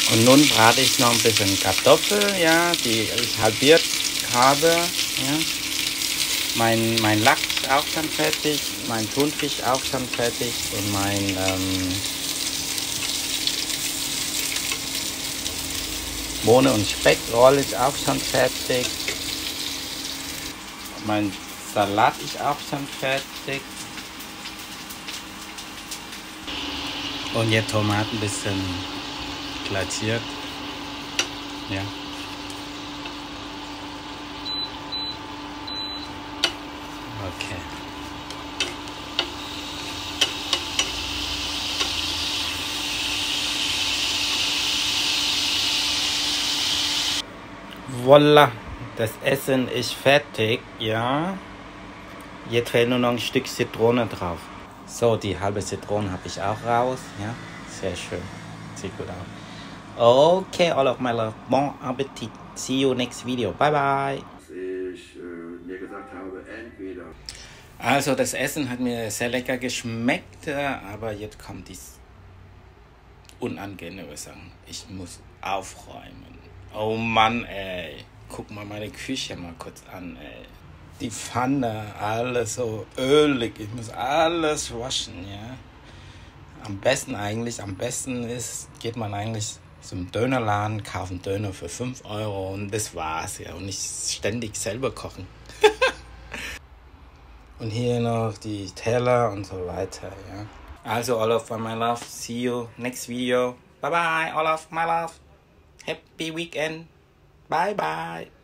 Und nun brate ich noch ein bisschen Kartoffel, ja, die ich halbiert habe. Ja. Mein Lachs ist auch schon fertig, mein Thunfisch auch schon fertig und mein Bohnen und Speckroll ist auch schon fertig. Mein Salat ist auch schon fertig. Und jetzt Tomaten ein bisschen glattiert. Ja. Okay. Voila, das Essen ist fertig, ja. Jetzt fehlt nur noch ein Stück Zitrone drauf. So, die halbe Zitrone habe ich auch raus, ja. Sehr schön, sieht gut aus. Okay, all of my love, bon appetit. See you next video, bye bye. Ich mir gesagt habe, entweder. Also das Essen hat mir sehr lecker geschmeckt, aber jetzt kommt dies unangenehme Sachen. Ich muss aufräumen. Oh Mann, ey. Guck mal meine Küche mal kurz an, ey. Die Pfanne, alles so ölig. Ich muss alles waschen, ja. Am besten ist, geht man eigentlich zum Dönerladen, kaufen Döner für 5 € und das war's, ja. Und nicht ständig selber kochen. Und hier noch die Teller und so weiter, ja. Also, all of my love, see you next video. Bye bye, all of my love. Happy weekend. Bye bye.